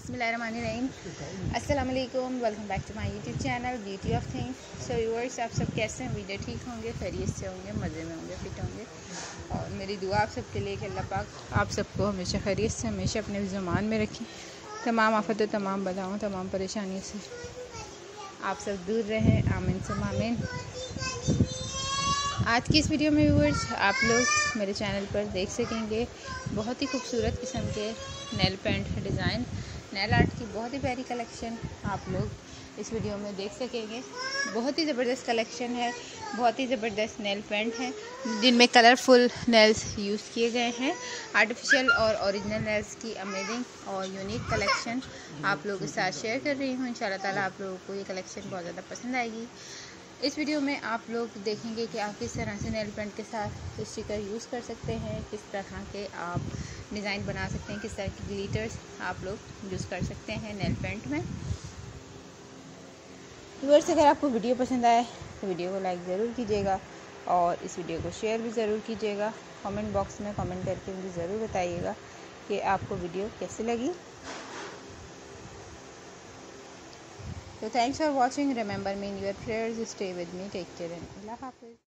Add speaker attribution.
Speaker 1: बिस्मिल्लाहिर्रहमानिर्रहीम। अस्सलाम वालेकुम, welcome back to my YouTube channel beauty of things. So viewers, आप सब कैसे हैं? वीडियो ठीक होंगे, खैरियत से होंगे, मज़े में होंगे, फिट होंगे। और मेरी दुआ आप सबके लिए कि अल्लाह पाक आप सबको हमेशा खैरियत से हमेशा अपने ज़ुबान में रखें, तमाम आफतों, तमाम बलाओं, तमाम परेशानियों से आप सब दूर रहें। आमीन सुम्मा आमीन। आज की इस वीडियो में व्यूअर्स आप लोग मेरे चैनल पर देख सकेंगे बहुत ही खूबसूरत किस्म के nail paint design, nail art की बहुत ही प्यारी कलेक्शन आप लोग इस वीडियो में देख सकेंगे। बहुत ही ज़बरदस्त कलेक्शन है, बहुत ही ज़बरदस्त नेल पेंट हैं जिनमें कलरफुल नेल्स यूज़ किए गए हैं। आर्टिफिशियल और ओरिजिनल नेल्स की अमेजिंग और यूनिक कलेक्शन आप लोगों के साथ शेयर कर रही हूँ। इंशाल्लाह ताला आप लोगों को ये कलेक्शन बहुत ज़्यादा पसंद आएगी। इस वीडियो में आप लोग देखेंगे कि आप किस तरह से नेल पेंट के साथ स्टिकर यूज़ कर सकते हैं, किस तरह के आप डिज़ाइन बना सकते हैं, किस तरह के ग्लिटर्स आप लोग यूज़ कर सकते हैं नेल पेंट में। व्यूअर्स, अगर आपको वीडियो पसंद आए तो वीडियो को लाइक ज़रूर कीजिएगा और इस वीडियो को शेयर भी ज़रूर कीजिएगा। कमेंट बॉक्स में कमेंट करके मुझे ज़रूर बताइएगा कि आपको वीडियो कैसी लगी। So thanks for watching. Remember me in your prayers. Stay with me. Take care and Allah Hafiz.